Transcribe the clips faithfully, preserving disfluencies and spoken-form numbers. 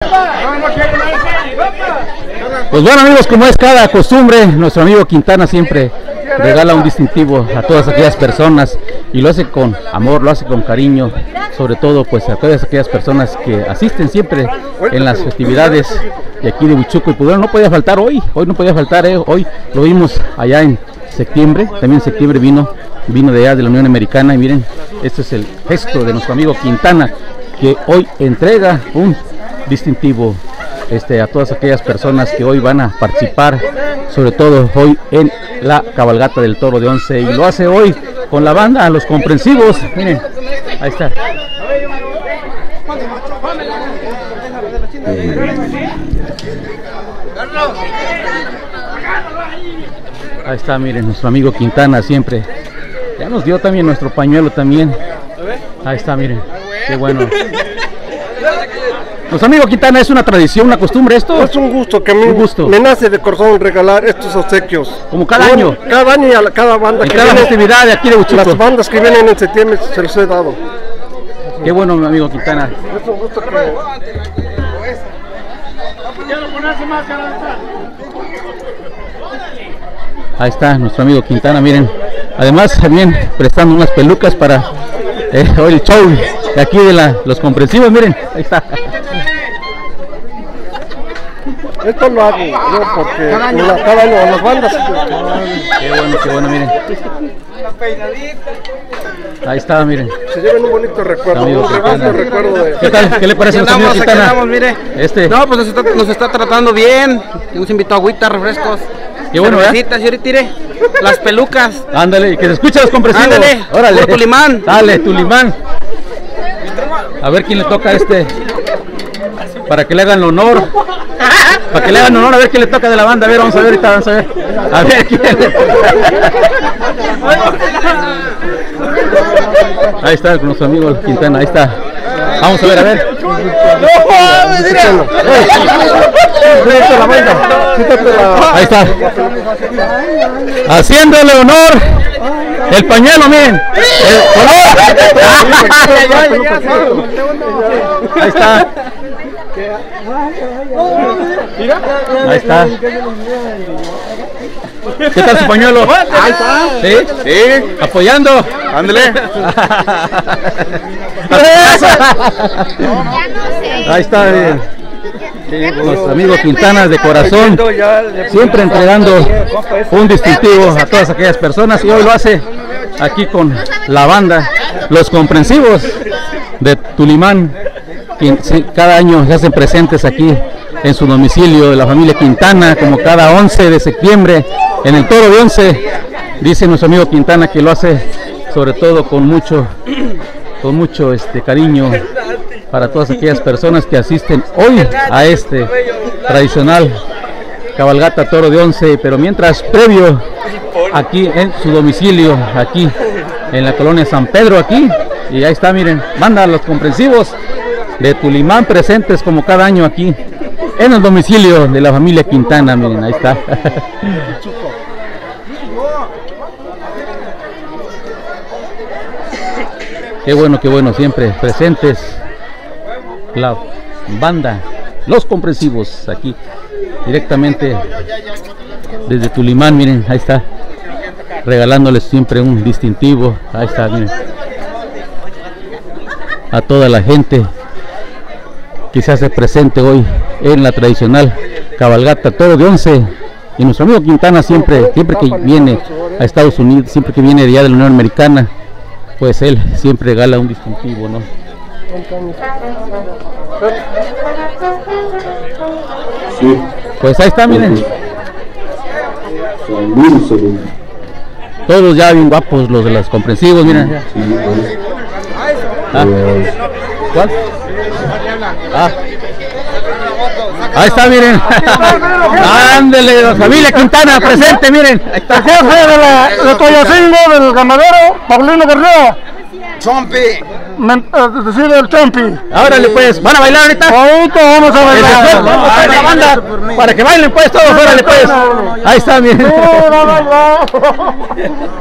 Pues bueno, amigos, como es cada costumbre, nuestro amigo Quintana siempre regala un distintivo a todas aquellas personas y lo hace con amor, lo hace con cariño, sobre todo pues a todas aquellas personas que asisten siempre en las festividades de aquí de Huichuco. Y pues bueno, no podía faltar hoy, hoy no podía faltar, eh, hoy lo vimos allá en septiembre, también en septiembre vino, vino de allá de la Unión Americana y miren, este es el gesto de nuestro amigo Quintana, que hoy entrega un distintivo Este, a todas aquellas personas que hoy van a participar, sobre todo hoy en la cabalgata del Toro de Once, y lo hace hoy con la banda Los Comprensivos. Miren, ahí está. Ahí está, miren, nuestro amigo Quintana siempre. Ya nos dio también nuestro pañuelo también. Ahí está, miren, qué bueno. Nuestro amigo Quintana, ¿es una tradición, una costumbre esto? Es un gusto que a mí un gusto. me nace de corazón regalar estos obsequios. Como cada bueno, año. Cada año y a cada banda en que cada viene, festividad de aquí de Huichuco. Las bandas que vienen en septiembre se los he dado. Qué bueno, mi amigo Quintana. Es un gusto que... Ahí está nuestro amigo Quintana, miren. Además también prestando unas pelucas para eh, hoy el show de aquí de la, Los Comprensivos, miren. Ahí está. Esto lo hago yo porque cada año, la, cada año a las bandas. Qué bueno, qué bueno, miren. Ahí está, miren. Se lleven un bonito recuerdo. Un bonito recuerdo de... ¿Qué tal? ¿Qué le parece a nuestro amigo Quintana? Andamos, mire. Este. No, pues nos está, nos está tratando bien. Hemos invitado agüita, refrescos. Qué bueno, ¿verdad? Y ahorita tire las pelucas. Ándale, que se escuchen Los Comprensivos. Ándale, órale. Tulimán. Dale, Tulimán. A ver quién le toca a este. Para que le hagan honor. Para que le hagan honor, a ver quién le toca de la banda. A ver, vamos a ver ahorita, vamos a ver. A ver quién le toca. Ahí está con nuestro amigo Quintana, ahí está. Vamos a ver, a ver. Ahí está. Haciéndole honor el pañuelo, miren. El honor. Ahí está. Ahí está. ¿Qué tal su pañuelo? Ahí está. ¿Sí? Sí. Apoyando. Ándale. Ahí está, bien. Nuestro amigo Quintana de corazón, siempre entregando un distintivo a todas aquellas personas, y hoy lo hace aquí con la banda Los Comprensivos de Tulimán. Cada año se hacen presentes aquí en su domicilio de la familia Quintana, como cada once de septiembre en el Toro de Once. Dice nuestro amigo Quintana que lo hace sobre todo con mucho con mucho este cariño para todas aquellas personas que asisten hoy a este tradicional cabalgata Toro de Once. Pero mientras, previo aquí en su domicilio, aquí en la colonia San Pedro, aquí, y ahí está, miren, banda Los Comprensivos de Tulimán presentes como cada año aquí en el domicilio de la familia Quintana. Miren, ahí está. Qué bueno, qué bueno, siempre presentes la banda Los Comprensivos aquí directamente desde Tulimán. Miren, ahí está, regalándoles siempre un distintivo. Ahí está, miren, a toda la gente que se hace presente hoy en la tradicional cabalgata Toro de Once. Y nuestro amigo Quintana siempre, siempre que viene a Estados Unidos, siempre que viene de allá de la Unión Americana, pues él siempre regala un distintivo, ¿no? Sí. Pues ahí está, miren. Todos ya bien guapos los de Los Comprensivos, miren. Ah. ¿Cuál? Ah. Ahí está, miren. Ándele, la familia Quintana presente, miren. Ahí está. El jefe de la de Toyacingo, del ganadero, Paulino Guerrero. Chompi. Es decir, el Chompi. Órale, pues, ¿van a bailar ahorita? Ahorita vamos a El bailar. esfuerzo, vamos a ver la banda para que bailen pues todos, órale pues. Ahí está, miren. No, no, no.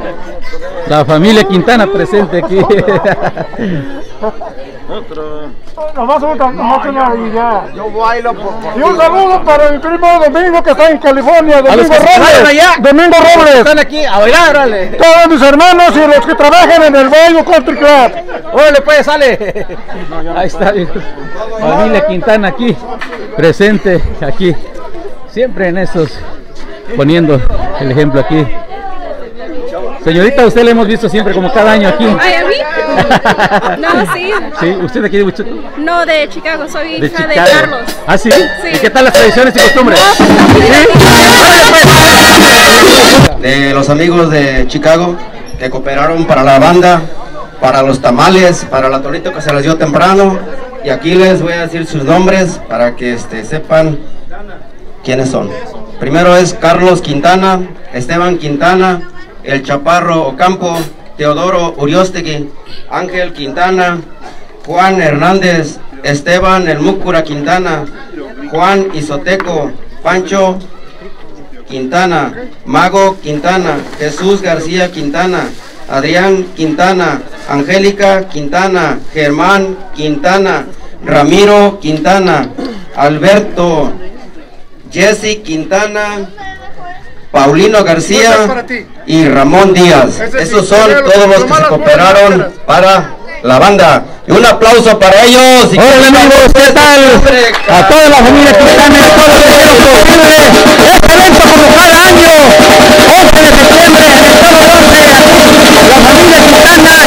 La familia Quintana presente aquí. Otro. Nomás una, nomás una y ya. Yo bailo por... Y un saludo para mi primo Domingo que está en California, Domingo los que se Robles. allá. Domingo Robles. Están aquí a bailar, órale. Todos mis hermanos y los que trabajan en el Bayo Country Club. Órale, pues, sale. Ahí está, hijos. Familia Quintana aquí, presente aquí, siempre en estos, poniendo el ejemplo aquí. Señorita, usted le hemos visto siempre como cada año aquí. Ay, ¿a mí? No, sí. Sí, ¿usted de aquí de Huichuco? No, de Chicago, soy De hija de Chicago. Carlos. ¿Ah, sí? Sí. ¿Y qué tal las tradiciones y costumbres? No, pues, no, De los amigos de Chicago que cooperaron para la banda, para los tamales, para la torita que se les dio temprano, y aquí les voy a decir sus nombres para que este, sepan quiénes son. Primero es Carlos Quintana, Esteban Quintana, El Chaparro Ocampo, Teodoro Uriostegui, Ángel Quintana, Juan Hernández, Esteban El Múcura Quintana, Juan Izoteco, Pancho Quintana, Mago Quintana, Jesús García Quintana, Adrián Quintana, Angélica Quintana, Germán Quintana, Ramiro Quintana, Alberto, Jesse Quintana, Paulino García y Ramón Díaz. Esos son todos los que se cooperaron para la banda. Y un aplauso para ellos. Hola amigos, ¿qué tal? A toda la familia Quintana y a todos los que hicieron posible este evento como cada año, once de septiembre en el Polo Norte, aquí, la familia Quintana